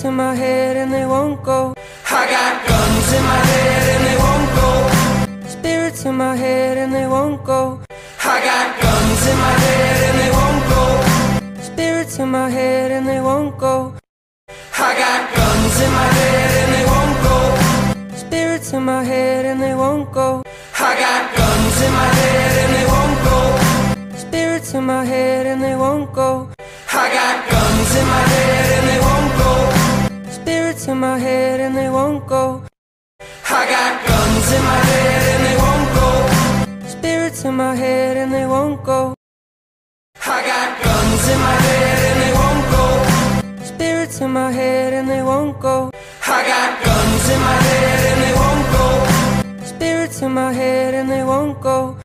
Spirits in my head and they won't go. I got guns in my head and they won't go. Spirits in my head and they won't go. I got guns in my head and they won't go. Spirits in my head and they won't go. I got guns in my head and they won't go. Spirits in my head and they won't go. I got guns in my head and they won't go. Spirits in my head and they won't go. I got guns in my head and they won't go. Spirits in my head and they won't go. I got guns in my head and they won't go. Spirits in my head and they won't go. I got guns in my head and they won't go. Spirits in my head and they won't go. I got guns in my head and they won't go. Spirits in my head and they won't go.